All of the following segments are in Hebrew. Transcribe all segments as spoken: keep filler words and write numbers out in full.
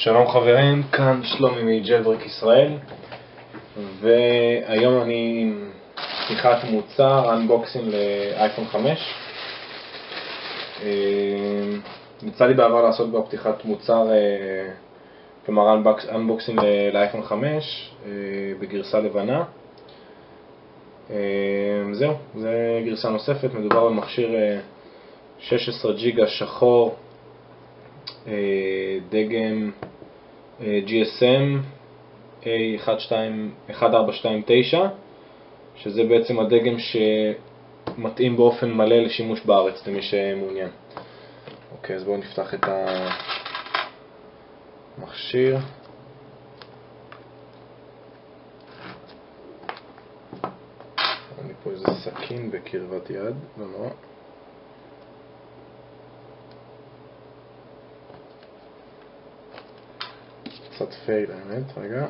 שלום חברים, כאן שלומי מג'לברק ישראל, והיום אני עם פתיחת מוצר, אנבוקסינג לאייפון חמש. יצא לי בעבר לעשות בה פתיחת מוצר, כלומר אנבוקסינג לאייפון חמש בגרסה לבנה. זהו, זה גרסה נוספת. מדובר על מכשיר שש עשרה ג'יגה שחור, דגם ג'י אס אם איי אחת ארבע שתיים תשע, שזה בעצם הדגם שמתאים באופן מלא לשימוש בארץ למי שמעוניין. אוקיי, אז בואו נפתח את המכשיר. אני פה איזה סכין בקרבת יד, לא נורא. קצת פייל האמת, רגע.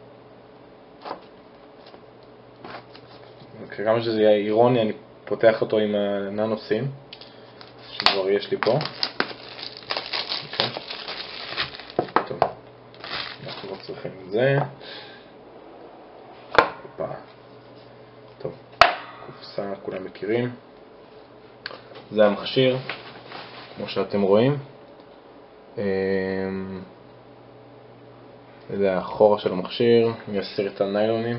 כמה שזה יהיה אירוני, אני פותח אותו עם הננוסים שכבר יש לי פה. אוקיי. טוב, אנחנו לא צריכים את זה. אופה. טוב, קופסה כולם מכירים. זה המכשיר, כמו שאתם רואים. זה האחורה של המכשיר, יסיר את הניילונים.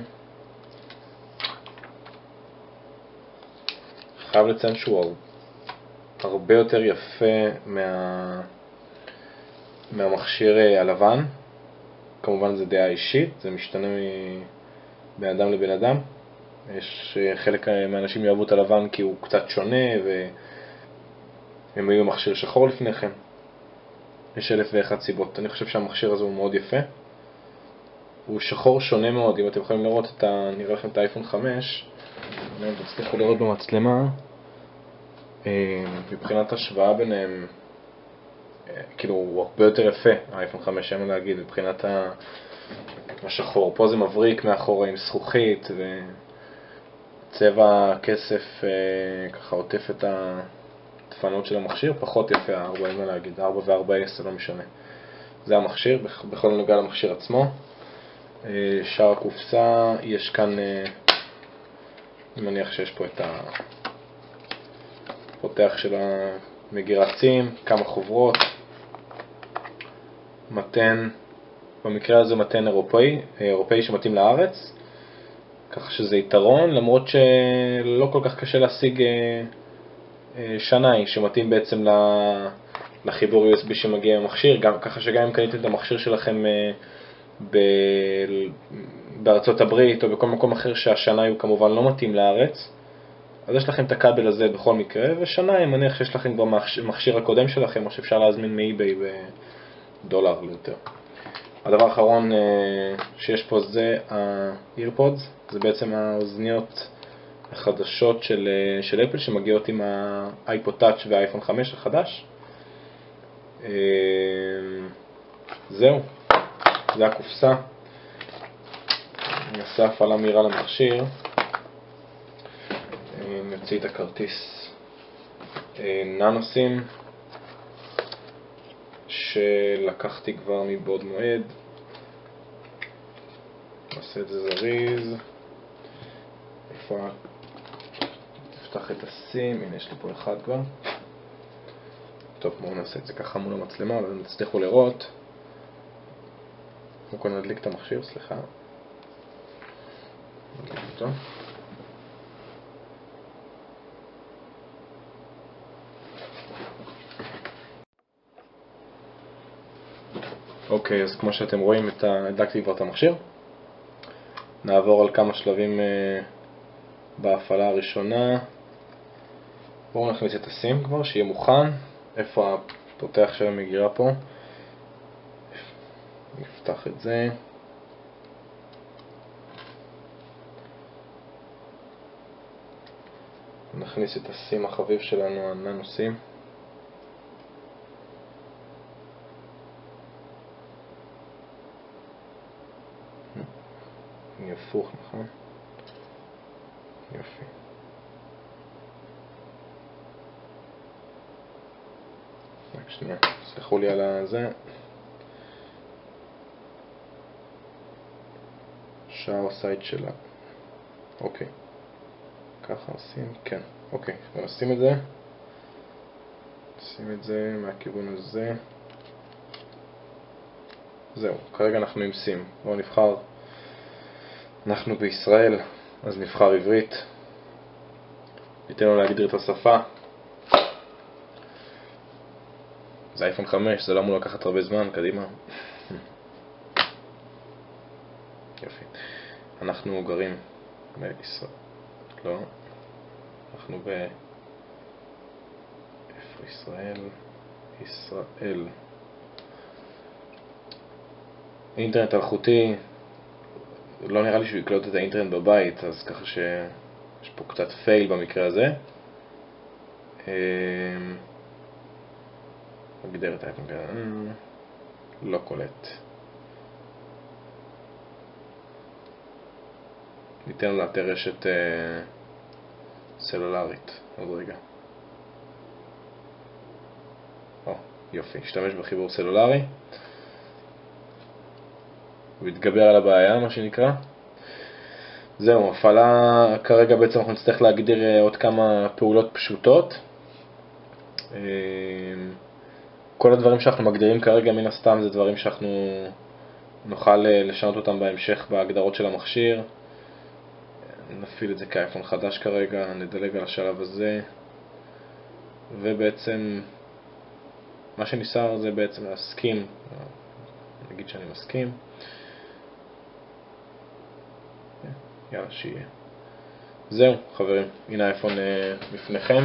חייב לציין שהוא הרבה יותר יפה מה... מהמכשיר הלבן. כמובן זה דעה אישית, זה משתנה בין אדם לבין אדם. יש חלק מהאנשים יאהבו את הלבן כי הוא קצת שונה והם היו מכשיר שחור לפני כן. יש אלף ואחת סיבות. אני חושב שהמכשיר הזה הוא מאוד יפה. הוא שחור שונה מאוד. אם אתם יכולים לראות את ה... נראה לכם את האייפון חמש, אם תצליחו לראות במצלמה, מבחינת השוואה ביניהם, כאילו הוא הרבה יותר יפה האייפון חמש, אין מה להגיד, מבחינת השחור. פה זה מבריק מאחורה עם זכוכית, וצבע כסף ככה עוטף את הדפנות של המכשיר. פחות יפה הארבע, אין מה להגיד, ארבע וארבע אס, זה לא משנה. זה המכשיר, בכל נוגע למכשיר עצמו. שאר הקופסה, יש כאן, אני מניח שיש פה את הפותח של המגירת סים, כמה חוברות, מתן, במקרה הזה מתן אירופאי, אירופאי שמתאים לארץ, כך שזה יתרון, למרות שלא כל כך קשה להשיג שנאי שמתאים בעצם לחיבור יו אס בי שמגיע במכשיר, ככה שגם אם קניתם את המכשיר שלכם ב... בארצות הברית או בכל מקום אחר שהשנאי הוא כמובן לא מתאים לארץ, אז יש לכם את הכבל הזה בכל מקרה, ושנאי, אני מניח שיש לכם כבר מכשיר הקודם שלכם, או שאפשר להזמין מאיביי בדולר ליותר. הדבר האחרון שיש פה זה ה-earpods, זה בעצם האוזניות החדשות של, של אפל שמגיעות עם האייפוד טאץ' והאייפון חמש החדש. זהו, זה הקופסה. אני אעשה הפעלה מהירה למכשיר. נוציא את הכרטיס ננוסים שלקחתי כבר מבעוד מועד. נעשה את זה זריז. איפה? נפתח את הסים. הנה יש לי פה אחד כבר. טוב, בואו נעשה את זה ככה מול המצלמה, אבל נצליחו לראות. קודם כל נדליק את המכשיר, סליחה. נדליק אותו. אוקיי, אז כמו שאתם רואים, הדלקתי כבר את המכשיר. נעבור על כמה שלבים בהפעלה הראשונה. בואו נכניס את הסים כבר, שיהיה מוכן. איפה הפותח של המגירה פה? נפתח את זה. נכניס את הסים החביב שלנו, הננוסים. אני הפוך, נכון? יופי. רק שנייה, סלחו לי על זה. שאר הסייד שלה. אוקיי. ככה עושים, כן. אוקיי, בוא נשים את זה. נשים את זה מהכיוון הזה. זהו, כרגע אנחנו עם סים. בואו נבחר. אנחנו בישראל, אז נבחר עברית. ניתן לו להגדיר את השפה. זה אייפון חמש, זה לא אמור לקחת הרבה זמן, קדימה. יופי. אנחנו גרים בישראל. לא. אנחנו ב... איפה ישראל? ישראל. אינטרנט אלחוטי. לא נראה לי שהוא יקלוט את האינטרנט בבית, אז ככה שיש פה קצת פייל במקרה הזה. מגדר את האייפון כזה. לא קולט. ניתן לו לאתר רשת סלולרית. עוד רגע. או, יופי. השתמש בחיבור סלולרי. הוא יתגבר על הבעיה, מה שנקרא. זהו, הפעלה, כרגע בעצם אנחנו נצטרך להגדיר עוד כמה פעולות פשוטות. כל הדברים שאנחנו מגדירים כרגע מן הסתם זה דברים שאנחנו נוכל לשנות אותם בהמשך בהגדרות של המכשיר. נפעיל את זה כאייפון חדש כרגע, נדלג על השלב הזה. ובעצם מה שניסר זה בעצם להסכים, נגיד שאני מסכים. יאללה, שיהיה. זהו, חברים, הנה האייפון בפניכם.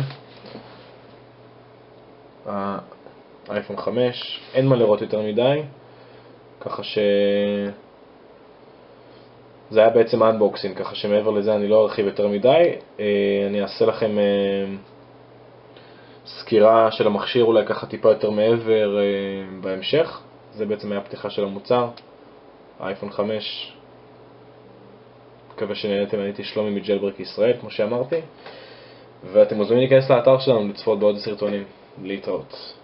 האייפון חמש, אין מה לראות יותר מדי, ככה ש... זה היה בעצם האנבוקסינג, ככה שמעבר לזה אני לא ארחיב יותר מדי. אני אעשה לכם סקירה של המכשיר, אולי ככה טיפה יותר מעבר בהמשך. זה בעצם היה הפתיחה של המוצר, האייפון חמש. מקווה שנהנתם, אני הייתי שלומי מג'לברק ישראל, כמו שאמרתי, ואתם מוזמנים להיכנס לאתר שלנו לצפות בעוד סרטונים. להתראות.